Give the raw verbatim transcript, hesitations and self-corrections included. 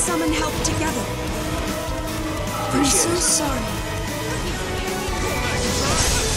summon help together. I'm Appreciate so it. sorry.